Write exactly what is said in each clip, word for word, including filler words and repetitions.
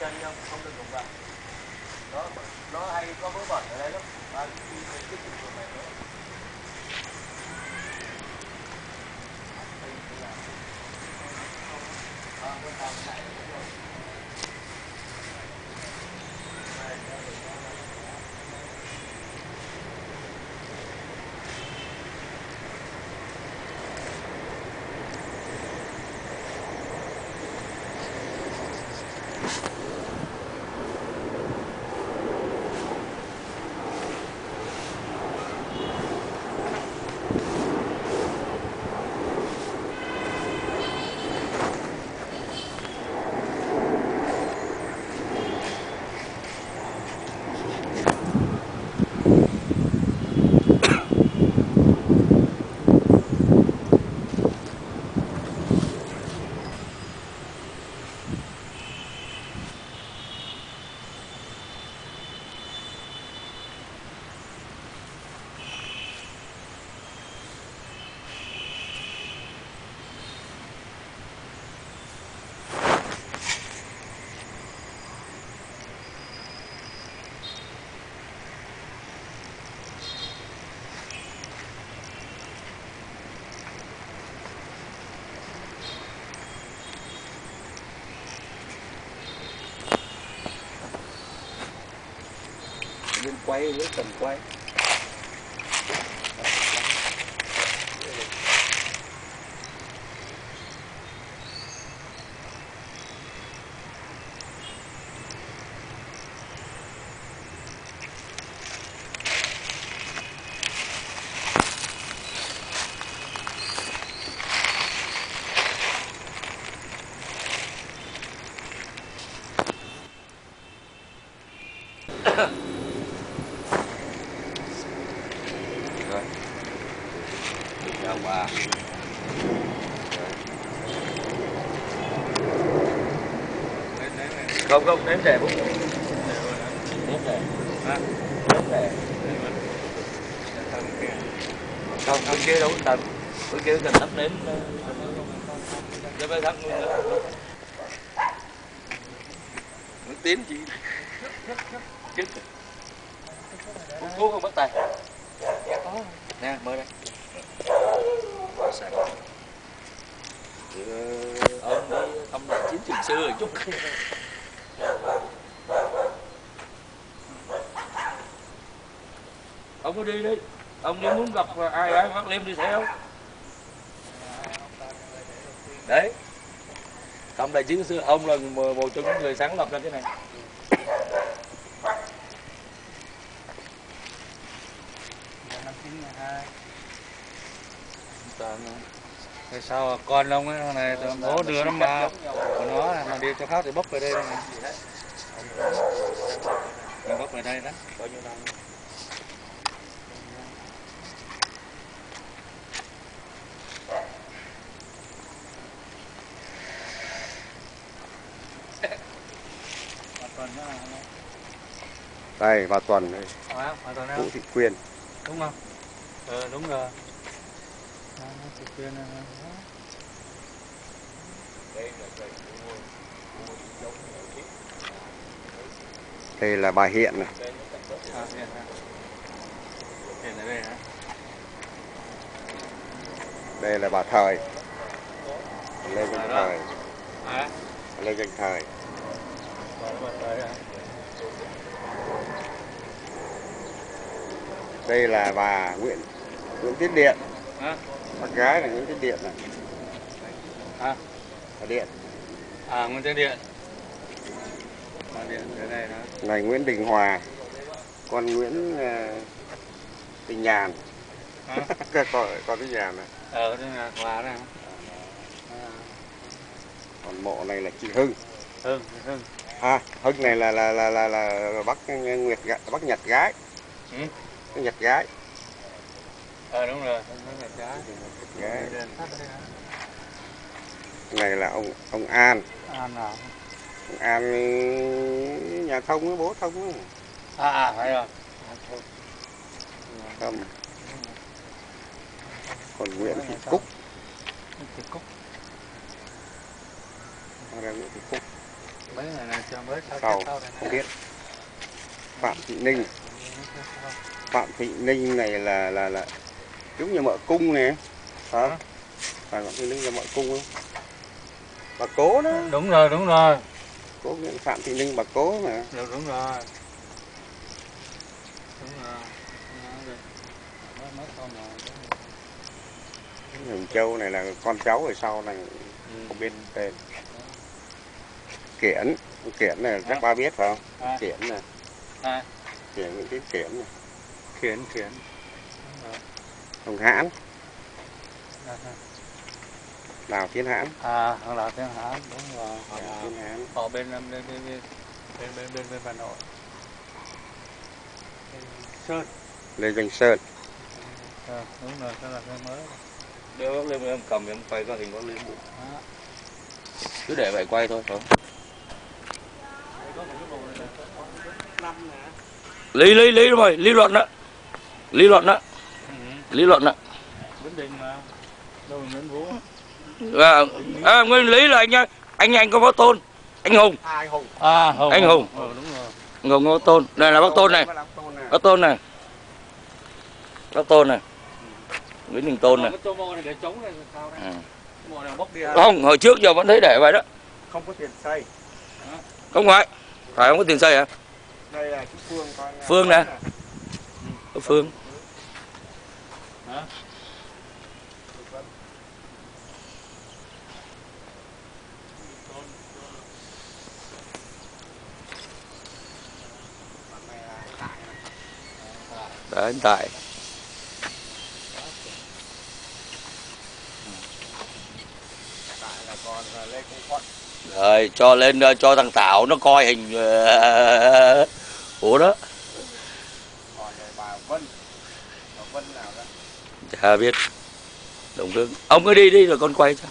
chân không, không được đụng vào. Nó nó hay có vớ vẩn ở đây lắm. À, khi mình cái trường hợp này nữa. À, bên này này đúng rồi. Lên quay với tầm quay. Rồi. Chào bà. Không không nếm rẻ bụng. Nếm rẻ. À, nếm rẻ. Không, bên kia đâu có tầm. Bên kia cần thắp nếm. Để phải thắp luôn nữa. Nó tiến chi. Chết rồi. Uống thuốc không bắt tay. Nè, mời đây. Sạch. Ông đi thăm lại chiến trường xưa rồi chút. Ông có đi đi. Ông nếu muốn gặp ai ai bắt Liêm đi theo. Đấy. Thăm đại chiến xưa, ông là một trong những người sáng lập ra cái này. Tại sao con ông ấy này bố đưa nó mà của nó mà đi cho khác thì bốc về đây này. Mình bốc về đây đó. Bao nhiêu năm? Đây, bà Tuần đây. Vũ Thị Quyên. Đúng không? Ờ, đúng rồi. Thị Quyên này. Đây là bà Hiện này. À, Hiện hả? Hiện ở đây hả? Đây là bà Thời. Lê Văn Thời. À? Lê Văn Thời. Bà Thời hả? Đây là bà Nguyễn Nguyễn Tiến Điện. À? Bác gái là Nguyễn Tiến Điện này. À? Bà Điện. À, Nguyễn Tiến Điện. Bà Điện ở đây hả? Này Nguyễn Đình Hòa. Con Nguyễn uh, Đình Nhàn. À? con, con Đình Nhàn này. Ờ, đây là Hòa này. À. Còn mộ này là chị Hưng. Hưng, Hưng. À, Hưng này là là là là, là bác Nguyệt bác Nhật gái. Ừ. Cái Nhật gái. Ờ đúng rồi, nó Nhật gái. Gái. Này là ông ông An. An nào? Ông An nhà Thông với bố Thông ấy. À à phải rồi. Không. Còn Nguyễn Thị Cúc. Nguyễn Thị Cúc. Nguyễn Thị Cúc. mấy ngày này cho mới sau Sau sau này không biết. Phạm Thị Ninh. Phạm Thị Ninh này là là là giống như mợ cung nè. Hả? Phải Phạm Thị Ninh là mợ cung không? Bà Cố đó. Đúng rồi, đúng rồi. Cố Phạm Thị Ninh bà Cố mà. Đúng, đúng rồi. Đúng rồi. Mấy con này. Hồng Châu này là con cháu ở sau này không biết tên. Kiển, Kiển này chắc ba biết phải không? À. Kiển này. À. Kiển những cái Kiển này. Kiển, Kiển. Hồng Hãn. À. Đào Thiên Hãn. À, Hồng Đào Thiên Hãn, đúng rồi. Đào Thiên Hãn. Họ bên bên bên bên bên bên bên bên Hà Nội. Sơn. Lê Danh Sơn. À, đúng rồi, đó là cái mới. Đưa lên em cầm em quay có hình có lên bụng. Cứ để vậy quay thôi phải không? Lý lý lý rồi, lý luận đó. Lý luận đó. Lý luận đó. Nguyễn Đình mà. Đâu Nguyễn Vũ. À, à, Nguyễn Lý là anh nha. Anh anh có bác Tôn. Anh Hùng. À, anh Hùng. À, Hùng. Anh Hùng. Ừ, đúng rồi. Anh Hùng có Tôn. Này là bác Tôn này. Bác Tôn này. Bác Tôn này. Nguyễn Đình Tôn này. À. Không, hồi trước giờ vẫn thấy để vậy đó. Không có tiền xây. Không phải. Phải không có tiền xây hả? Đây là chú Phương con. Phương nè. Có Phương. Hả? Đấy, anh Tài. Rồi, cho lên cho thằng Tảo nó coi hình ủa đó. Chả biết. Đồng Hương. Ông cứ đi đi rồi con quay cho.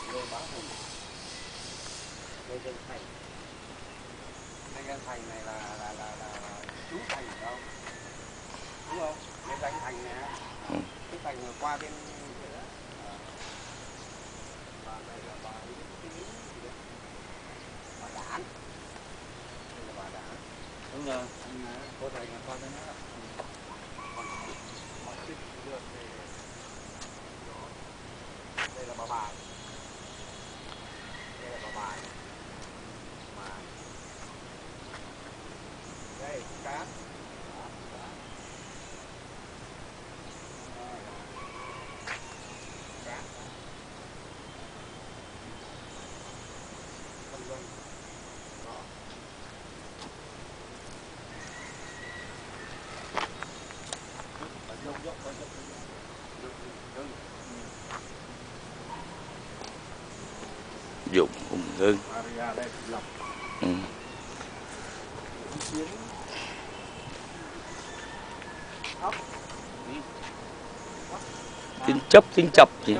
Qua bên Đúng rồi, có thầy nhà con đấy nữa. đây là bà bài. Đây là bà bài. Mà đây cá. Dụng Hùng Hưng. Ừ. Tin chấp, tin chập gì?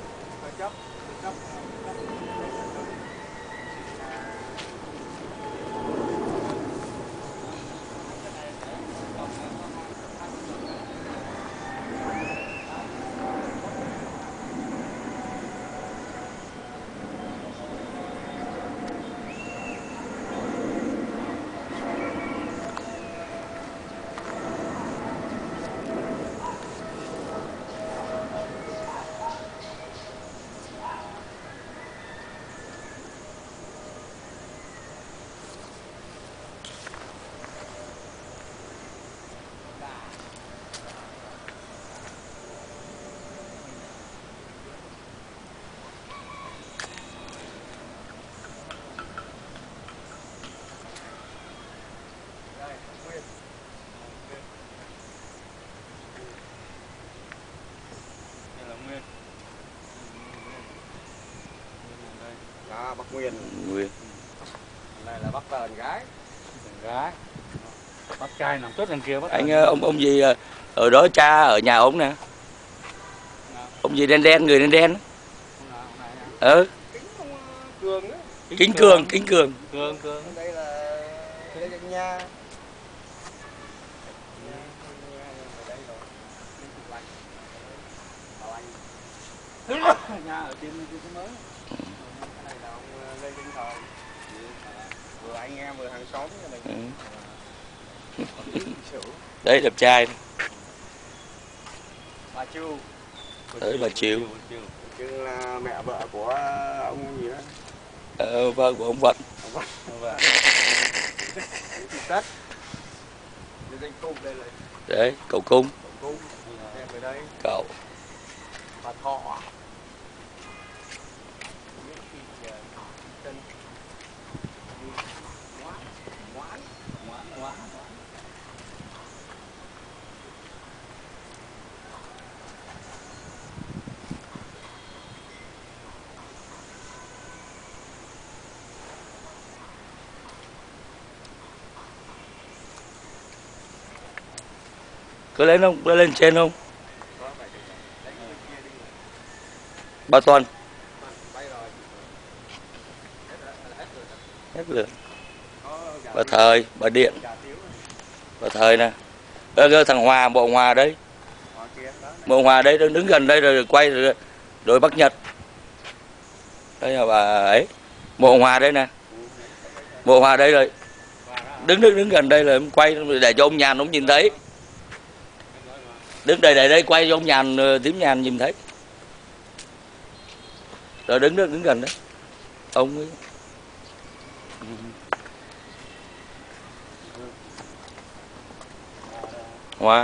Đó, Bắc Nguyên. Nguyên. Này là Bắc Tần gái. Gái. Bác trai nằm tốt đằng kia. Bác Anh ông ông gì ở đó cha ở nhà ông nè. Ông gì đen đen người đen đen. Ừ. Cường đó. Kính Cường, Kính Cường. Cường, Cường. Đây là đây là nhà. Nhà ở trên trên mới. Cái này là ông Lê Vinh Thời. vừa anh em vừa hàng xóm nhà mình. Ừ. Đấy đẹp trai. Bà Chu. Tới bà Chiêu. Chứ là mẹ vợ của ông gì đó. Ờ, vợ của ông Vận. Ông Vận. Ông Vận. Tết. Danh cung đây là. Đấy, cậu cung. Cậu cung. Em ở đây. Cậu. Bà Thọ. Cứ lên không? Cứ lên trên không? Ba tuần. Hết lượt. Bà Thời, bà Điện. Bà Thời nè. Ơ, thằng Hòa, bộ Hòa đấy. Bộ Hòa đấy đứng gần đây rồi quay rồi, rồi Bắc Nhật. Đây là bà ấy. Bộ Hòa đây nè. Bộ Hòa đây rồi. Đứng đứng đứng gần đây là em quay để cho ông Nhàn ông nhìn thấy. Đứng đây đây đây quay cho ông Nhàn, Tím Nhàn nhìn thấy. Rồi đứng đứng đứng gần đấy. Ông ấy. Hoa.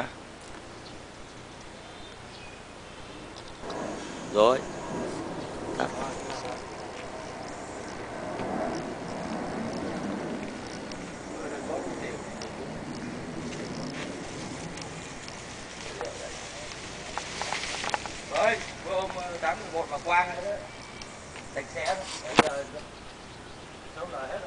Rồi. Tắt. Rồi, bữa hôm tám mười một mà Quang ấy đó. Sạch sẽ đó. Bây giờ đâu là hết rồi.